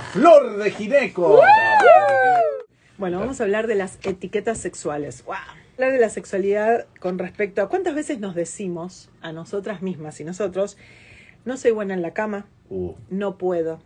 Flor de Gineco. Bueno, vamos a hablar de las etiquetas sexuales. ¡Wow! Hablar de la sexualidad con respecto a cuántas veces nos decimos a nosotras mismas y nosotros, no soy buena en la cama, no puedo,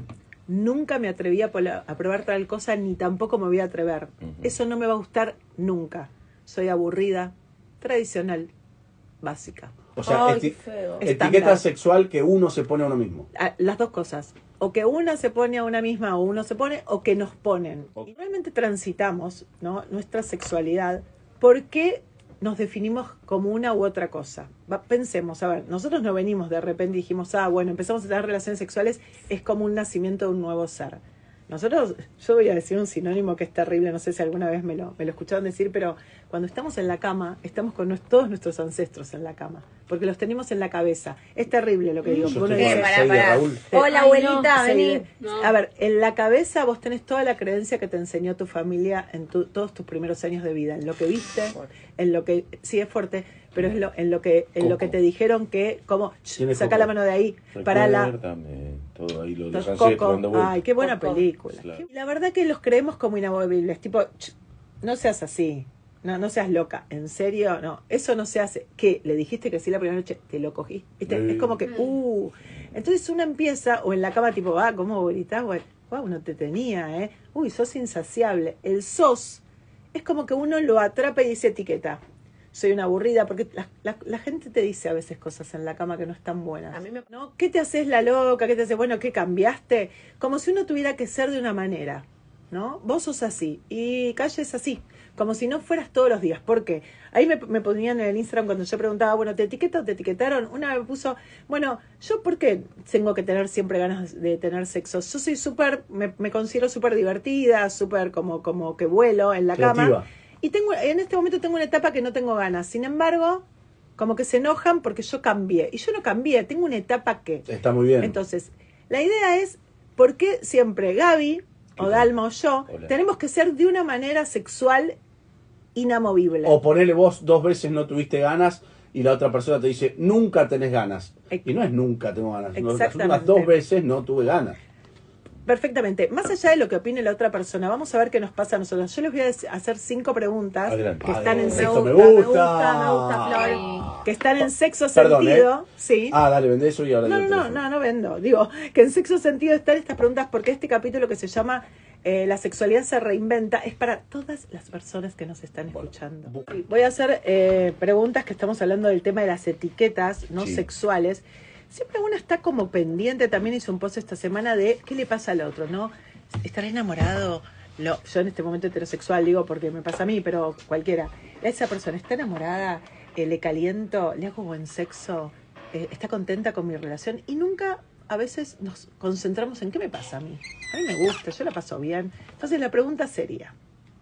nunca me atreví a probar tal cosa, ni tampoco me voy a atrever. Eso no me va a gustar nunca. Soy aburrida, tradicional, básica. O sea, etiqueta sexual que uno se pone a uno mismo. Las dos cosas. O que una se pone a una misma o uno se pone, o que nos ponen. Y realmente transitamos, ¿no?, nuestra sexualidad. ¿Por qué nos definimos como una u otra cosa? Pensemos, a ver, nosotros no venimos de repente y dijimos, bueno, empezamos a tener relaciones sexuales, es como un nacimiento de un nuevo ser. Nosotros, yo voy a decir un sinónimo que es terrible, no sé si alguna vez me lo escucharon decir, pero cuando estamos en la cama, estamos con todos nuestros ancestros en la cama, porque los tenemos en la cabeza. Es terrible lo que digo. Uno dice, pará. Hola, abuelita, vení. No. A ver, en la cabeza vos tenés toda la creencia que te enseñó tu familia en todos tus primeros años de vida, en lo que viste, en lo que, sí es fuerte, pero es en lo que te dijeron que, como, saca la mano de ahí, parala. Todo ahí lo de Coco. Ay, qué buena película. Claro. La verdad que los creemos como inamovibles, tipo, no seas así, no seas loca, en serio, no, eso no se hace. ¿Qué? ¿Le dijiste que sí la primera noche? Te lo cogí, ¿viste? Es como que, Entonces uno empieza, o en la cama tipo, ¿cómo gritas? Wow, no te tenía, uy, sos insaciable. El sos es como que uno lo atrapa y dice etiqueta. Soy una aburrida, porque la gente te dice a veces cosas en la cama que no están buenas. ¿No? ¿Qué te haces la loca? ¿Qué te haces? Bueno, ¿qué cambiaste? Como si uno tuviera que ser de una manera, ¿no? Vos sos así y Calle es así, como si no fueras todos los días. ¿Por qué? Ahí me ponían en el Instagram cuando yo preguntaba, bueno, ¿te etiqueta o te etiquetaron? Una me puso, bueno, ¿yo por qué tengo que tener siempre ganas de tener sexo? Yo soy súper, me considero súper divertida, súper como que vuelo en la cama. Y en este momento tengo una etapa que no tengo ganas. Sin embargo, como que se enojan porque yo cambié. Y yo no cambié, tengo una etapa que... Está muy bien. Entonces, la idea es, ¿por qué siempre Gaby, o Dalma o yo, tenemos que ser de una manera sexual inamovible? O ponele vos 2 veces no tuviste ganas y la otra persona te dice, nunca tenés ganas. Y no es nunca tengo ganas. Las últimas 2 veces no tuve ganas. Perfectamente. Más allá de lo que opine la otra persona, vamos a ver qué nos pasa a nosotros. Yo les voy a hacer 5 preguntas que están en sexo. Me gusta, Flor. Que están en sexo sentido. Sí. Dale, vendé eso y ahora. No vendo. Digo, que en sexo sentido están estas preguntas porque este capítulo que se llama La sexualidad se reinventa es para todas las personas que nos están escuchando. Voy a hacer preguntas que estamos hablando del tema de las etiquetas no sexuales. Siempre uno está como pendiente, también hice un post esta semana de qué le pasa al otro, ¿no? ¿Estará enamorado? Yo en este momento heterosexual digo porque me pasa a mí, pero cualquiera. Esa persona está enamorada, le caliento, le hago buen sexo, está contenta con mi relación y nunca a veces nos concentramos en qué me pasa a mí. A mí me gusta, yo la paso bien. Entonces la pregunta sería,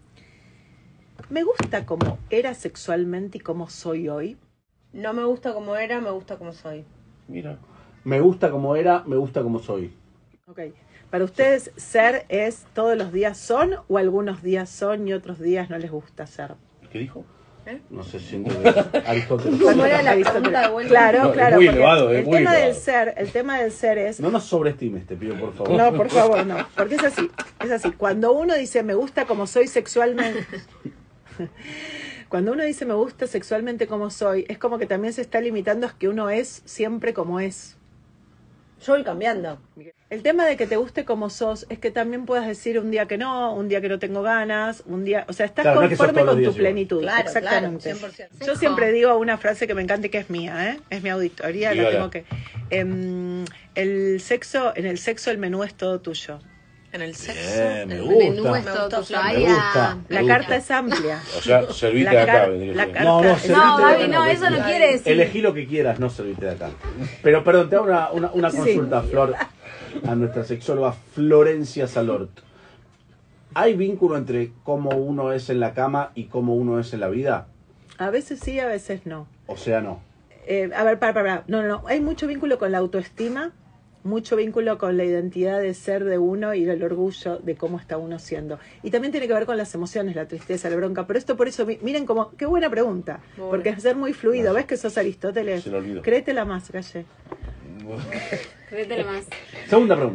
¿me gusta como era sexualmente y como soy hoy? No me gusta como era, me gusta como soy. Mira. Me gusta como era, me gusta como soy. Ok. ¿Para ustedes ser es todos los días son o algunos días son y otros días no les gusta ser? ¿Qué dijo? No sé si Aristóteles. ¿Cómo era la pregunta de vuelta? Claro. Es muy elevado, el tema del ser es... No nos sobreestimes, te pido por favor. No, por favor, no. Porque es así. Cuando uno dice me gusta como soy sexualmente... Cuando uno dice me gusta sexualmente como soy, es como que también se está limitando a que uno es siempre como es. Yo voy cambiando. El tema de que te guste como sos es que también puedas decir un día que no tengo ganas, un día... O sea, estás conforme con tu plenitud. Claro, exactamente. Claro, 100%. Yo siempre digo una frase que me encanta y que es mía, es mi auditoría, la tengo que... en el sexo el menú es todo tuyo. En el sexo, Bien, el me menú gusta. es todo tuyo. Me gusta. La carta es amplia. O sea, servite de acá, vendría a ser. No, No, Gaby, no, eso no quiere decir. Elegí lo que quieras, no servirte de acá. Pero, perdón, te hago una consulta, Flor, a nuestra sexóloga Florencia Salort. ¿Hay vínculo entre cómo uno es en la cama y cómo uno es en la vida? A veces sí, a veces no. O sea, no. A ver, para. No. Hay mucho vínculo con la autoestima, mucho vínculo con la identidad de ser de uno y el orgullo de cómo está uno siendo. Y también tiene que ver con las emociones, la tristeza, la bronca. Pero esto por eso, miren como, qué buena pregunta. Porque es ser muy fluido. ¿Ves que sos Aristóteles? Se lo olvidó. Créetela más, Calle. Créetela más. Segunda pregunta.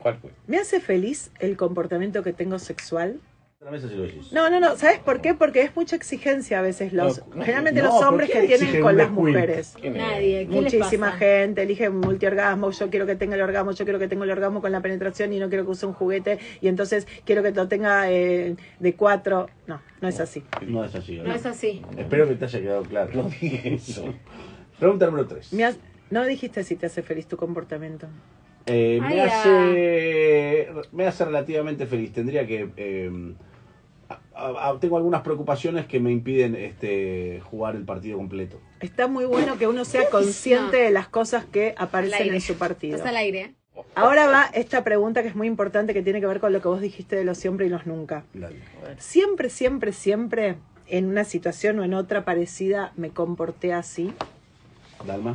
¿Cuál fue? ¿Me hace feliz el comportamiento que tengo sexual? La mesa sí lo decís. No. ¿Sabes por qué? Porque es mucha exigencia a veces. Generalmente no, los hombres ¿por qué que tienen exigen con un las descuido? mujeres. ¿Quién es? Nadie. ¿Qué les Muchísima pasa? gente elige multiorgasmo, yo quiero que tenga el orgasmo, yo quiero que tenga el orgasmo con la penetración y no quiero que use un juguete y entonces quiero que lo tenga de 4. No es así. No es así. No es así. Espero que te haya quedado claro. No dije eso. Pregunta número 3. No dijiste si te hace feliz tu comportamiento. Me hace relativamente feliz. Tendría que... tengo algunas preocupaciones que me impiden jugar el partido completo. Está muy bueno que uno sea consciente No. de las cosas que aparecen Al aire. en su partido. Estás al aire. Ahora va esta pregunta que es muy importante, que tiene que ver con lo que vos dijiste de los siempre y los nunca. Dale. Siempre, en una situación o en otra parecida, me comporté así. Dalma.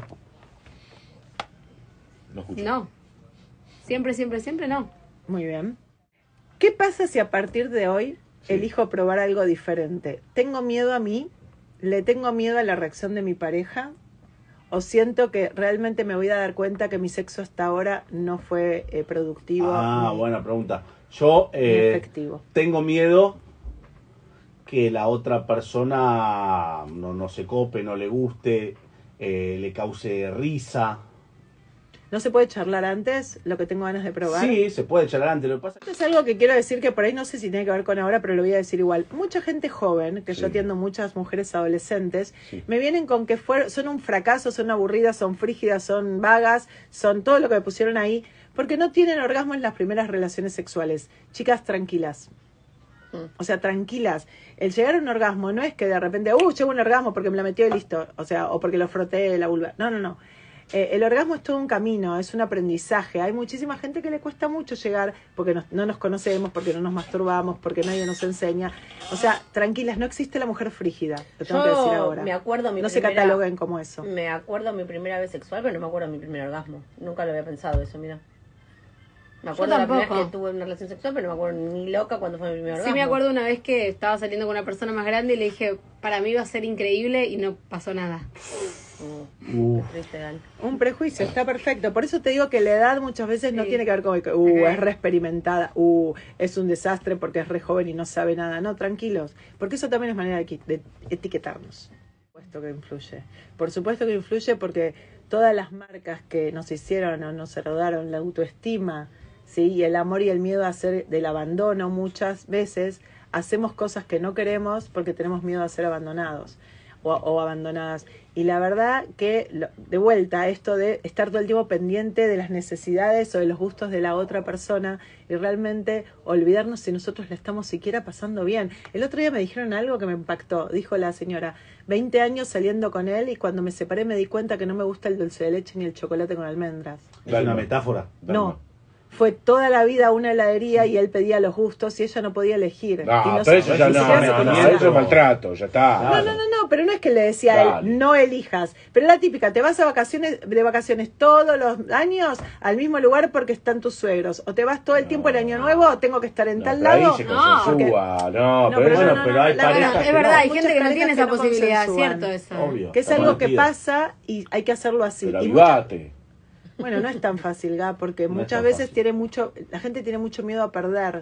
No escucho. No. Siempre no. Muy bien. ¿Qué pasa si a partir de hoy elijo probar algo diferente? ¿Tengo miedo a mí? ¿Le tengo miedo a la reacción de mi pareja? ¿O siento que realmente me voy a dar cuenta que mi sexo hasta ahora no fue productivo? Buena pregunta. Yo ni efectivo. tengo miedo que la otra persona no se cope, no le guste, le cause risa. ¿No se puede charlar antes lo que tengo ganas de probar? Sí, se puede charlar antes. Lo que pasa Esto es algo que quiero decir que por ahí no sé si tiene que ver con ahora, pero lo voy a decir igual. Mucha gente joven, que Sí. yo atiendo muchas mujeres adolescentes, Sí. me vienen con que son un fracaso, son aburridas, son frígidas, son vagas, son todo lo que me pusieron ahí, porque no tienen orgasmo en las primeras relaciones sexuales. Chicas, tranquilas. O sea, tranquilas. El llegar a un orgasmo no es que de repente, llego a un orgasmo porque me la metió y listo. O sea, o porque lo froté la vulva. No. El orgasmo es todo un camino, es un aprendizaje. Hay muchísima gente que le cuesta mucho llegar porque no nos conocemos, porque no nos masturbamos, porque nadie nos enseña. O sea, tranquilas, no existe la mujer frígida, lo tengo que decir ahora. Me acuerdo No se cataloguen como eso. Me acuerdo mi primera vez sexual, pero no me acuerdo mi primer orgasmo. Nunca lo había pensado eso, mira. Me acuerdo la primera vez que tuve una relación sexual, pero no me acuerdo ni loca cuando fue mi primer orgasmo. Sí, me acuerdo una vez que estaba saliendo con una persona más grande y le dije, para mí iba a ser increíble y no pasó nada. Uf. Qué triste, Gal. Un prejuicio, está perfecto. Por eso te digo que la edad muchas veces no Sí. tiene que ver con que, es re experimentada, es un desastre porque es re joven y no sabe nada. No, tranquilos, porque eso también es manera de etiquetarnos. Por supuesto que influye. Por supuesto que influye porque todas las marcas que nos hicieron o nos rodaron la autoestima, ¿sí? Y el amor y el miedo a hacer del abandono, muchas veces hacemos cosas que no queremos porque tenemos miedo a ser abandonados o abandonadas. Y la verdad que, de vuelta, esto de estar todo el tiempo pendiente de las necesidades o de los gustos de la otra persona y realmente olvidarnos si nosotros la estamos siquiera pasando bien. El otro día me dijeron algo que me impactó. Dijo la señora, 20 años saliendo con él y cuando me separé me di cuenta que no me gusta el dulce de leche ni el chocolate con almendras. Es una metáfora. No. Fue toda la vida una heladería y él pedía los gustos y ella no podía elegir. Y No, no pero se- eso ya ni siquiera se no, conocían. eso es maltrato, ya está. No, pero no es que le decía a Dale. él, no elijas. Pero la típica, te vas de vacaciones todos los años al mismo lugar porque están tus suegros. O te vas todo el tiempo el año nuevo, tengo que estar en tal pero ahí lado. se No, consensúa, no, No, pero pero eso no, pero hay la parejas verdad, que Es verdad, no. hay Muchas gente que no parejas tiene que esa no posibilidad, consensúan. ¿cierto? Eso. Obvio. Que es Está algo que prometida. pasa y hay que hacerlo así. pero Y avivate. Bueno, no es tan fácil, Ga, porque No es muchas tan veces fácil. la gente tiene mucho miedo a perder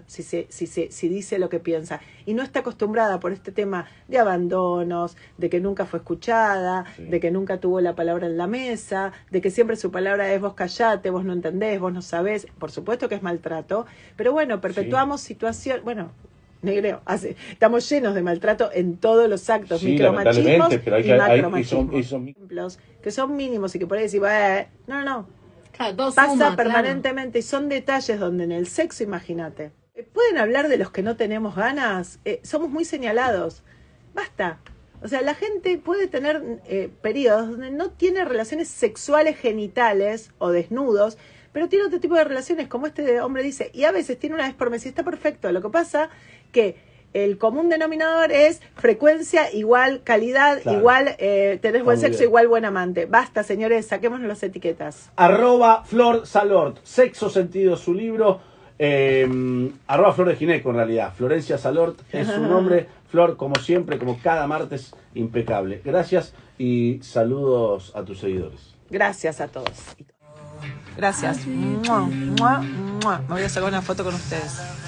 si dice lo que piensa. Y no está acostumbrada por este tema de abandonos, de que nunca fue escuchada, Sí. de que nunca tuvo la palabra en la mesa, de que siempre su palabra es vos callate, vos no entendés, vos no sabés. Por supuesto que es maltrato, pero bueno, perpetuamos situaciones, bueno, negreo, estamos llenos de maltrato en todos los actos, Sí, micromachismos lamentablemente, pero y hay macromachismos. esos Ejemplos que son mínimos y que por ahí decís, no. Claro, todo Pasa suma, permanentemente y son detalles donde en el sexo, imagínate. ¿Pueden hablar de los que no tenemos ganas? Somos muy señalados. Basta. O sea, la gente puede tener periodos donde no tiene relaciones sexuales genitales o desnudos, pero tiene otro tipo de relaciones, como este hombre dice, y a veces tiene una vez por mes y está perfecto. Lo que pasa que el común denominador es frecuencia igual calidad, Claro. igual tenés buen Muy sexo, bien. igual buen amante. Basta, señores, saquémonos las etiquetas. @Flor Salort, Sexo Sentido, su libro. @Flor de Gineco, en realidad. Florencia Salort es su nombre. Flor, como siempre, como cada martes, impecable. Gracias y saludos a tus seguidores. Gracias a todos. Gracias. Mua, mua, mua. Me voy a sacar una foto con ustedes.